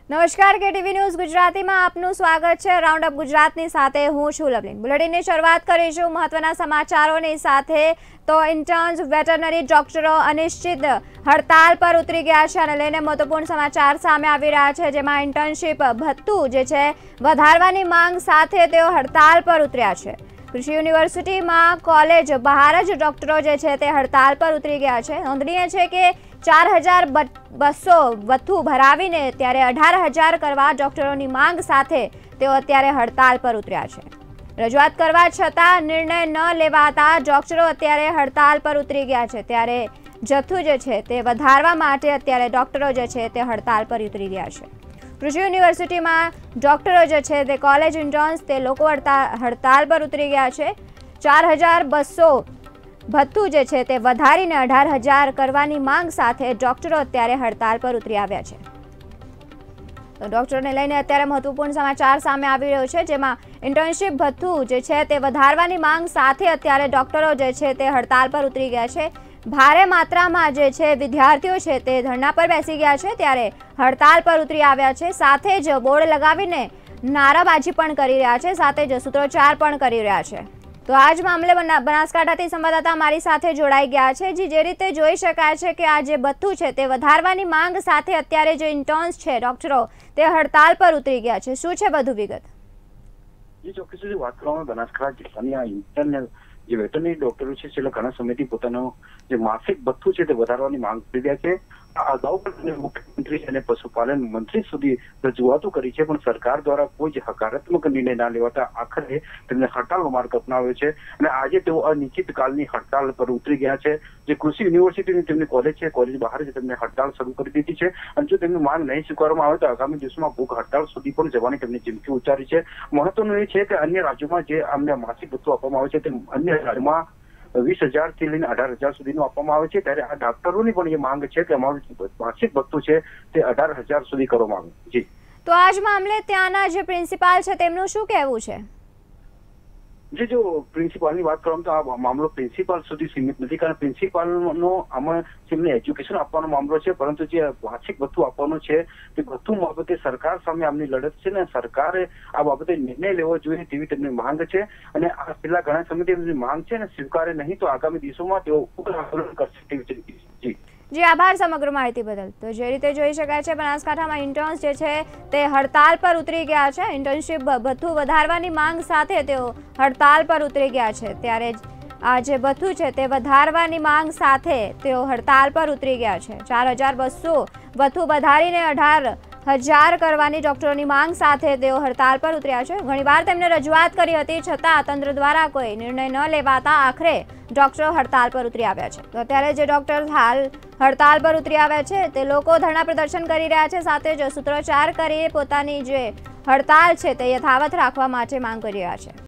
નમસ્કાર, KTV news ગુજરાતીમાં આપનું સ્વાગત છે। રાઉન્ડ અપ ગુજરાતની સાથે હું છું લવલીન। બુલેટિનની શરૂઆત કરીશું મહત્વના સમાચારોની સાથે। તો ઇન્ટર્ન્સ વેટરનરી ડોક્ટરો અનિશ્ચિત હડતાલ પર ઉતરી ગયા છે અને લઈને મહત્વપૂર્ણ સમાચાર સામે આવી રહ્યા છે, જેમાં ઇન્ટર્નશીપ ભથ્થું જે છે વધારવાની માંગ સાથે તેઓ હડતાલ પર ઉતર્યા છે। કૃષિ યુનિવર્સિટીમાં કોલેજ બહાર જ ડોક્ટરો જે છે તે હડતાલ પર ઉતરી ગયા છે। નોંધનીય છે કે 4,200 ભથ્થું ભરાવીને ત્યારે 18,000 કરવા ડોક્ટરોની માંગ સાથે તેઓ અત્યારે હડતાલ પર ઉતર્યા છે। રજૂઆત કરવા છતાં નિર્ણય ન લેવાતા ડોક્ટરો અત્યારે હડતાલ પર ઉતરી ગયા છે। ત્યારે જથ્થું જે છે તે વધારવા માટે અત્યારે ડોક્ટરો જે છે તે હડતાલ પર ઉતરી ગયા છે। કૃષિ યુનિવર્સિટીમાં ડોક્ટરો જે છે તે કોલેજ ઇન્ટર્ન્સ તે લોકો હડતાલ પર ઉતરી ગયા છે। 4,200 ભથ્થું જે છે તે વધારીને 18,000 કરવાની માંગ સાથે ડોક્ટરો અત્યારે હડતાલ પર ઉતરી આવ્યા છે। તો ડોક્ટરોને લઈને અત્યારે મહત્વપૂર્ણ સમાચાર સામે આવી રહ્યો છે, જેમાં ઇન્ટર્નશીપ ભથ્થું જે છે તે વધારવાની માંગ સાથે અત્યારે ડોક્ટરો જે છે તે હડતાલ પર ઉતરી ગયા છે। ભારે માત્રામાં જે છે વિદ્યાર્થીઓ છે તે ધરણા પર બેસી ગયા છે, ત્યારે હડતાલ પર ઉતરી આવ્યા છે। સાથે જ બોર્ડ લગાવીને નારાબાજી પણ કરી રહ્યા છે, સાથે જ સૂત્રોચ્ચાર પણ કરી રહ્યા છે। તો આ જ મામલે બનાસકાંઠાથી સંવાદદાતા મારી સાથે જોડાઈ ગયા છે। જે રીતે જોઈ શકાય છે કે આ જે ભથ્થું છે તે વધારવાની માંગ સાથે અત્યારે જે ઇન્ટર્ન્સ છે ડોક્ટરો તે હડતાલ પર ઉતરી ગયા છે। શું છે વધુ વિગત? ચોક્કસ વાત કરવામાં બનાસકાંઠા જિલ્લાની આ ઇન્ટર્નલ જે વેટરનરી ડોક્ટરો છે છેલ્લા ઘણા સમયથી પોતાનો જે માસિક ભથ્થું છે તે વધારવાની માંગ કરી રહ્યા છે। આ અગાઉ પણ મુખ્યમંત્રી અને પશુપાલન મંત્રી સુધી રજૂઆતો કરી છે, પણ સરકાર દ્વારા કોઈ જ હકારાત્મક નિર્ણય ના લેવાતા આખરે તેમને હડતાલનો માર્ગ અપનાવ્યો છે અને આજે તેઓ અનિશ્ચિતકાલની હડતાલ પર ઉતરી ગયા છે। જે કૃષિ યુનિવર્સિટીની તેમની કોલેજ છે, કોલેજ બહાર જ તેમને હડતાલ શરૂ કરી દીધી છે અને જો તેમની માંગ નહીં સ્વીકારવામાં આવે તો આગામી દિવસોમાં ભૂખ હડતાલ સુધી પણ જવાની તેમની ચીમકી ઉચ્ચારી છે। મહત્વનું એ છે કે અન્ય રાજ્યોમાં જે અમને માસિક ભથ્થું આપવામાં આવે છે તે અન્ય રાજ્યમાં 20,000 થી લઈને 18,000 સુધીનું આપવામાં આવે છે, ત્યારે આ ડોક્ટરોની પણ એ માંગ છે કે અમારું માસિક ભથ્થું છે તે 18,000 સુધી કરવામાં આવે। જી, તો આ જ મામલે ત્યાંના જે પ્રિન્સિપાલ છે તેમનું શું કહેવું છે? જો પ્રિન્સિપાલની વાત કરવામાં તો આ મામલો પ્રિન્સિપાલ સુધી સીમિત નથી, કારણ પ્રિન્સિપાલનો આમાં તેમને એજ્યુકેશન આપવાનો મામલો છે, પરંતુ જે માસિક ભથ્થું આપવાનું છે તે ભથ્થું બાબતે સરકાર સામે આમની લડત છે ને સરકારે આ બાબતે નિર્ણય લેવો જોઈએ તેવી તેમની માંગ છે અને આ છેલ્લા ઘણા સમયથી તેમની માંગ છે ને સ્વીકારે નહીં તો આગામી દિવસોમાં તેઓ ઉગ્ર આંદોલન કરશે તેવી। જી, આભાર સમગ્ર માહિતી બદલ। તો જે રીતે જોઈ શકાય છે બનાસકાંઠામાં ઇન્ટર્ન્સ જે છે તે હડતાલ પર ઉતરી ગયા છે। ઇન્ટર્નશીપ ભથ્થું વધારવાની માંગ સાથે તેઓ હડતાલ પર ઉતરી ગયા છે, ત્યારે આ જે ભથ્થું છે તે વધારવાની માંગ સાથે તેઓ હડતાલ પર ઉતરી ગયા છે। 4,200 ભથ્થું વધારીને 18,000 કરવાની ડોક્ટરોની માંગ સાથે તેઓ હડતાલ પર ઉતર્યા છે। ઘણીવાર તેમને રજૂઆત કરી હતી, છતાં તંત્ર દ્વારા કોઈ નિર્ણય ન લેવાતા આખરે ડોક્ટરો હડતાલ પર ઉતરી આવ્યા છે। તો અત્યારે જે ડોક્ટર હાલ હડતાલ પર ઉતરી આવ્યા છે તે લોકો ધરણા પ્રદર્શન કરી રહ્યા છે, સાથે જ સૂત્રોચ્ચાર કરી પોતાની જે હડતાલ છે તે યથાવત રાખવા માટે માંગ કરી રહ્યા છે।